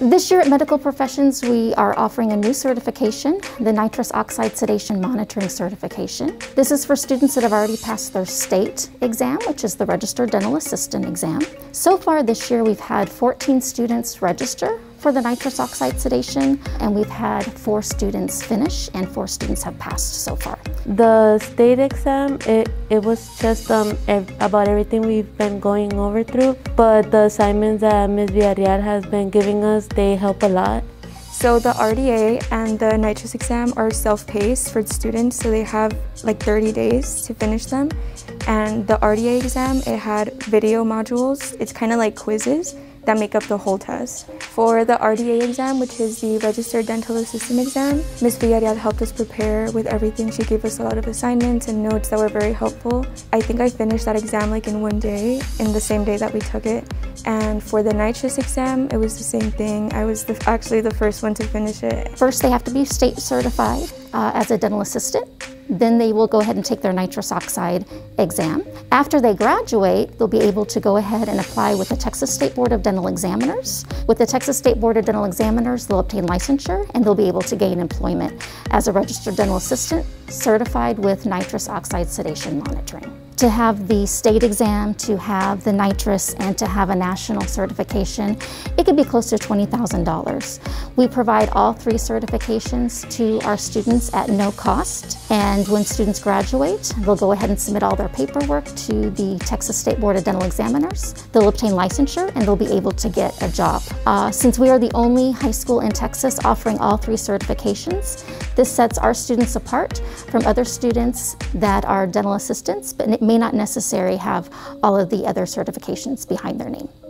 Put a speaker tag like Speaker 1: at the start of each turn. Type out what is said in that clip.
Speaker 1: This year at Medical Professions, we are offering a new certification, the Nitrous Oxide Sedation Monitoring Certification. This is for students that have already passed their state exam, which is the Registered Dental Assistant exam. So far this year, we've had 14 students register for the nitrous oxide sedation, and we've had 4 students finish and 4 students have passed so far.
Speaker 2: The state exam, it was just about everything we've been going over through, but the assignments that Ms. Villarreal has been giving us, they help a lot.
Speaker 3: So the RDA and the nitrous exam are self-paced for students, so they have like 30 days to finish them. And the RDA exam, it had video modules. It's kind of like quizzes that make up the whole test. For the RDA exam, which is the Registered Dental Assistant exam, Ms. Villarreal helped us prepare with everything. She gave us a lot of assignments and notes that were very helpful. I think I finished that exam like in one day, in the same day that we took it. And for the nitrous exam, it was the same thing. I was actually the first one to finish it.
Speaker 1: First, they have to be state certified as a dental assistant. Then they will go ahead and take their nitrous oxide exam. After they graduate, they'll be able to go ahead and apply with the Texas State Board of Dental Examiners. With the Texas State Board of Dental Examiners, they'll obtain licensure and they'll be able to gain employment as a registered dental assistant certified with nitrous oxide sedation monitoring. To have the state exam, to have the nitrous, and to have a national certification, it could be close to $20,000. We provide all 3 certifications to our students at no cost, and when students graduate, they'll go ahead and submit all their paperwork to the Texas State Board of Dental Examiners. They'll obtain licensure and they'll be able to get a job. Since we are the only high school in Texas offering all 3 certifications, this sets our students apart from other students that are dental assistants, but it may not necessarily have all of the other certifications behind their name.